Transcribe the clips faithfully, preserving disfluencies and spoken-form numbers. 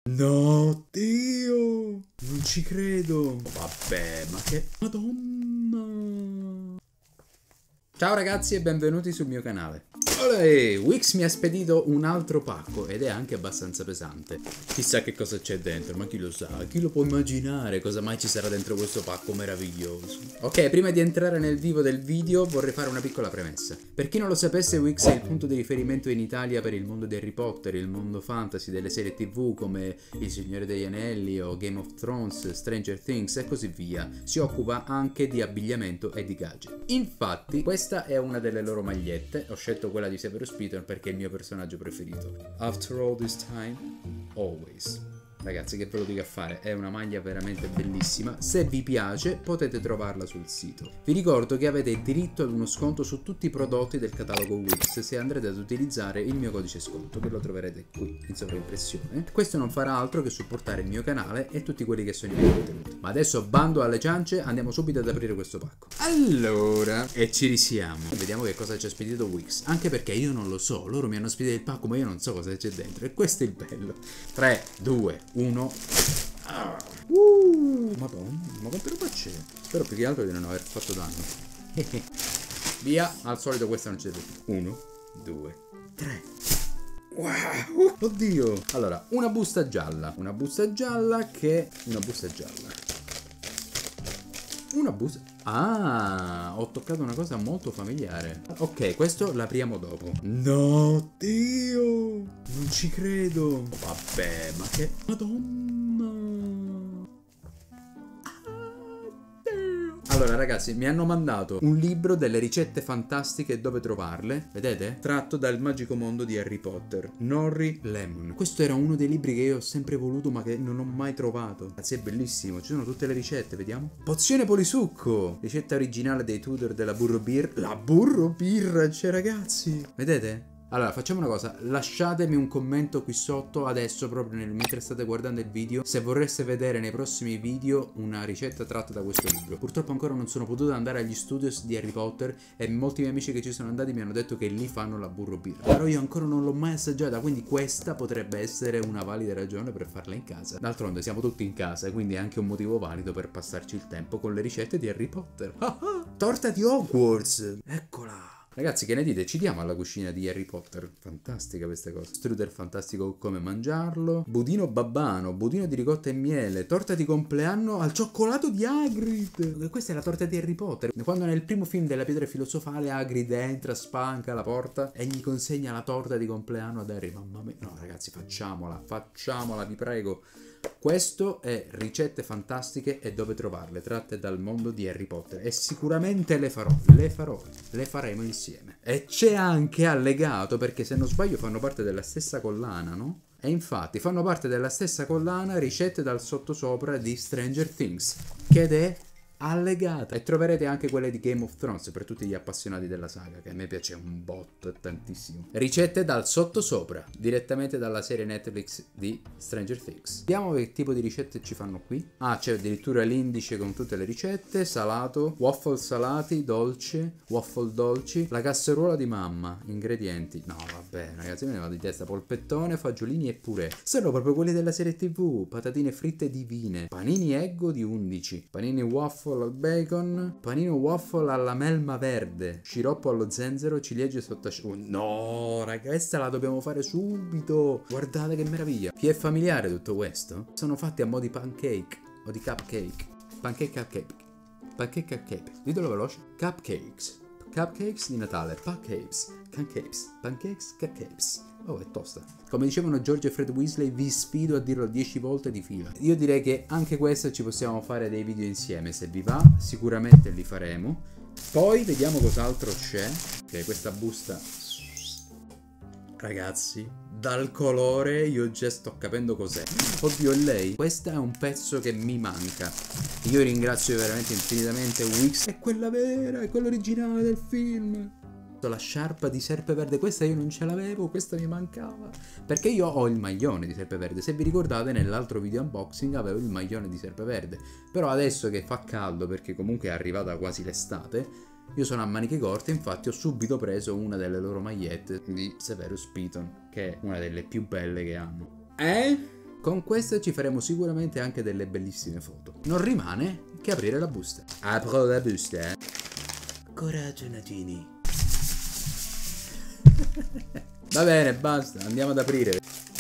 No, Dio! Non ci credo! Vabbè, ma che... Madonna! Ciao ragazzi e benvenuti sul mio canale. Olè, Wix mi ha spedito un altro pacco ed è anche abbastanza pesante. Chissà che cosa c'è dentro, ma chi lo sa? Chi lo può immaginare cosa mai ci sarà dentro questo pacco meraviglioso? Ok, prima di entrare nel vivo del video vorrei fare una piccola premessa. Per chi non lo sapesse, Wix è il punto di riferimento in Italia per il mondo di Harry Potter, il mondo fantasy, delle serie tv come Il Signore degli Anelli o Game of Thrones, Stranger Things e così via. Si occupa anche di abbigliamento e di gadget. Infatti, questa è una delle loro magliette. Ho scelto quella di Severus Piton perché è il mio personaggio preferito. After all this time, always. Ragazzi, che ve lo dico a fare, è una maglia veramente bellissima. Se vi piace potete trovarla sul sito. Vi ricordo che avete diritto ad uno sconto su tutti i prodotti del catalogo Wix se andrete ad utilizzare il mio codice sconto, che lo troverete qui in sovraimpressione. Questo non farà altro che supportare il mio canale e tutti quelli che sono i miei contenuti. Ma adesso bando alle ciance, andiamo subito ad aprire questo pacco. Allora, e ci risiamo. Vediamo che cosa ci ha spedito Wix. Anche perché io non lo so, loro mi hanno spedito il pacco ma io non so cosa c'è dentro. E questo è il bello. tre, due, uno. Ah. Uh, Madonna, ma quante roba c'è? Spero più che altro di non aver fatto danno. Via, al solito questa non c'è più. uno, due, tre. Wow, oddio. Allora, una busta gialla. Una busta gialla che... Una busta gialla. Una busta... Ah, ho toccato una cosa molto familiare. Ok, questo l'apriamo dopo. No, Dio! Non ci credo. Vabbè, ma che... Madonna! Ah, Dio! Allora ragazzi, mi hanno mandato un libro delle ricette fantastiche e dove trovarle. Vedete? Tratto dal magico mondo di Harry Potter. Nori Lemon. Questo era uno dei libri che io ho sempre voluto ma che non ho mai trovato. Ragazzi, è bellissimo. Ci sono tutte le ricette, vediamo. Pozione polisucco. Ricetta originale dei Tudor della Burro Beer. La Burro Beer c'è, ragazzi. Vedete? Allora, facciamo una cosa, lasciatemi un commento qui sotto adesso, proprio nel, mentre state guardando il video, se vorreste vedere nei prossimi video una ricetta tratta da questo libro. Purtroppo ancora non sono potuto andare agli studios di Harry Potter e molti miei amici che ci sono andati mi hanno detto che lì fanno la burro beer. Però io ancora non l'ho mai assaggiata, quindi questa potrebbe essere una valida ragione per farla in casa. D'altronde siamo tutti in casa, quindi è anche un motivo valido per passarci il tempo con le ricette di Harry Potter. Torta di Hogwarts! Eccola! Ragazzi, che ne dite? Ci diamo alla cucina di Harry Potter? Fantastica questa cosa. Strudel fantastico come mangiarlo. Budino babbano, budino di ricotta e miele. Torta di compleanno al cioccolato di Hagrid. Questa è la torta di Harry Potter. Quando nel primo film della pietra filosofale Hagrid entra, spanca la porta e gli consegna la torta di compleanno ad Harry. Mamma mia. No ragazzi, facciamola, facciamola, vi prego. Questo è ricette fantastiche e dove trovarle, tratte dal mondo di Harry Potter. E sicuramente le farò, le farò, le faremo insieme. E c'è anche allegato, perché se non sbaglio fanno parte della stessa collana, no? E infatti fanno parte della stessa collana ricette dal sottosopra di Stranger Things, che è allegata. E troverete anche quelle di Game of Thrones per tutti gli appassionati della saga, che a me piace un botto, tantissimo. Ricette dal sottosopra, direttamente dalla serie Netflix di Stranger Things. Vediamo che tipo di ricette ci fanno qui. Ah, c'è addirittura l'indice con tutte le ricette. Salato, waffle salati, dolce, waffle dolci, la casseruola di mamma, ingredienti. No vabbè ragazzi, me ne vado di testa. Polpettone, fagiolini e purè. Sono proprio quelli della serie tv. Patatine fritte divine, panini Eggo di undici, panini waffle al bacon, panino waffle alla melma verde, sciroppo allo zenzero, ciliegie sott'asciutto. No, raga, questa la dobbiamo fare subito. Guardate che meraviglia. Vi è familiare tutto questo? Sono fatti a mo' di pancake o di cupcake. Pancake cupcake. Pancake cupcake. Ditelo veloce. Cupcakes. Cupcakes di Natale. Pancakes. Pancakes. Pancakes. Cupcakes. Oh, è tosta. Come dicevano George e Fred Weasley, vi sfido a dirlo dieci volte di fila. Io direi che anche questo ci possiamo fare dei video insieme. Se vi va, sicuramente li faremo. Poi vediamo cos'altro c'è. Ok, questa busta. Ragazzi, dal colore io già sto capendo cos'è. Oddio, è lei. Questo è un pezzo che mi manca. Io ringrazio veramente infinitamente Wix. È quella vera, è quella originale del film. La sciarpa di Serpeverde, questa io non ce l'avevo, questa mi mancava, perché io ho il maglione di Serpeverde. Se vi ricordate, nell'altro video unboxing avevo il maglione di Serpeverde, però adesso che fa caldo, perché comunque è arrivata quasi l'estate, io sono a maniche corte. Infatti ho subito preso una delle loro magliette di Severus Piton, che è una delle più belle che hanno. Eh? Con questa ci faremo sicuramente anche delle bellissime foto. Non rimane che aprire la busta. Apro la busta. Coraggio Nagini. Va bene, basta, andiamo ad aprire.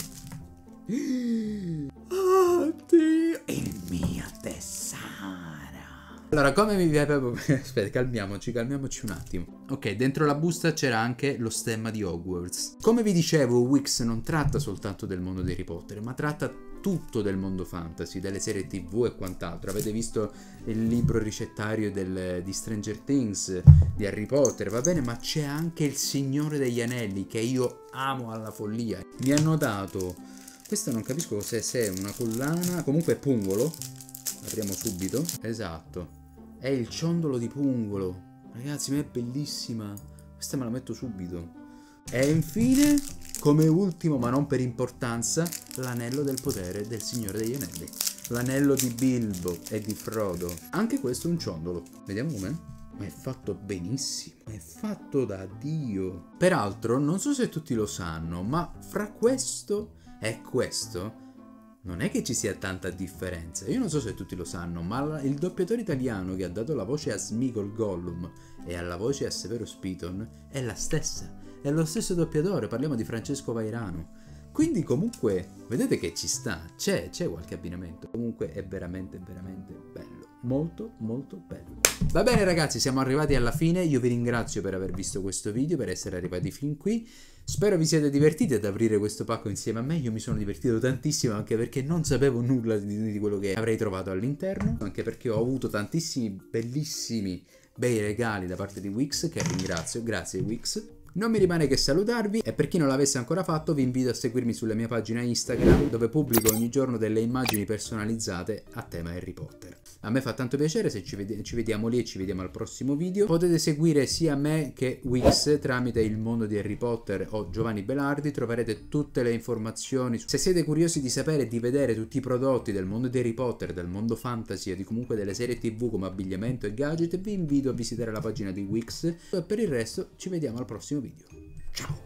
Oddio, il mio tesoro. Allora, come vi avevo... Aspetta, calmiamoci, calmiamoci un attimo. Ok, dentro la busta c'era anche lo stemma di Hogwarts. Come vi dicevo, Wix non tratta soltanto del mondo di Harry Potter, ma tratta tutto del mondo fantasy, delle serie tv e quant'altro. Avete visto il libro ricettario del, di Stranger Things, di Harry Potter, va bene? Ma c'è anche il Signore degli Anelli, che io amo alla follia. Mi hanno dato... Questa non capisco se, se è una collana, comunque è Pungolo. Apriamo subito. Esatto. È il ciondolo di Pungolo. Ragazzi, ma è bellissima. Questa me la metto subito. E infine, come ultimo ma non per importanza, l'anello del potere del Signore degli Anelli. L'anello di Bilbo e di Frodo. Anche questo è un ciondolo. Vediamo com'è. Ma è fatto benissimo. È fatto da Dio. Peraltro, non so se tutti lo sanno, ma fra questo e questo non è che ci sia tanta differenza. Io non so se tutti lo sanno, ma il doppiatore italiano che ha dato la voce a Smeagol Gollum e alla voce a Severus Piton è la stessa. È lo stesso doppiatore, parliamo di Francesco Vairano. Quindi comunque, vedete che ci sta, c'è, c'è qualche abbinamento. Comunque è veramente, veramente bello. Molto, molto bello. Va bene ragazzi, siamo arrivati alla fine. Io vi ringrazio per aver visto questo video, per essere arrivati fin qui. Spero vi siate divertiti ad aprire questo pacco insieme a me. Io mi sono divertito tantissimo, anche perché non sapevo nulla di, di quello che avrei trovato all'interno. Anche perché ho avuto tantissimi bellissimi bei regali da parte di Wix, che ringrazio. Grazie Wix. Non mi rimane che salutarvi e per chi non l'avesse ancora fatto vi invito a seguirmi sulla mia pagina Instagram, dove pubblico ogni giorno delle immagini personalizzate a tema Harry Potter. A me fa tanto piacere, se ci, ved ci vediamo lì e ci vediamo al prossimo video. Potete seguire sia me che Wix tramite il mondo di Harry Potter o Giovanni Belardi, troverete tutte le informazioni. Se siete curiosi di sapere e di vedere tutti i prodotti del mondo di Harry Potter, del mondo fantasy e di comunque delle serie tv come abbigliamento e gadget, vi invito a visitare la pagina di Wix e per il resto ci vediamo al prossimo video. Ciao!